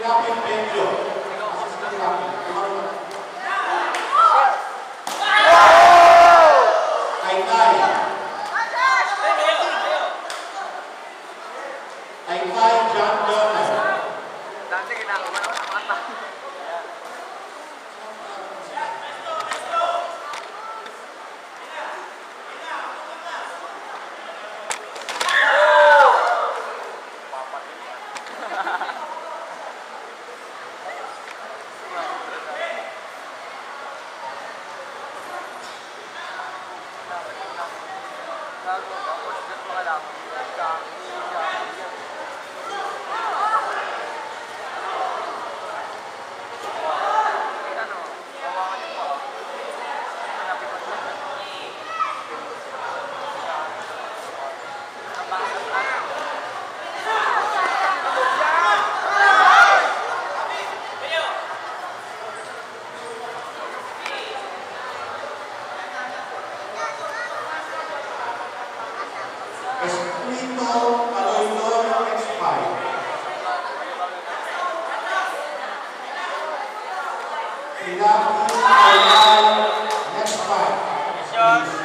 Rapid Benjo. Ay John Donald. Dati ginagawa naman ang mga tao. Espirito Aloydorio X5. Sinabi ay next fight.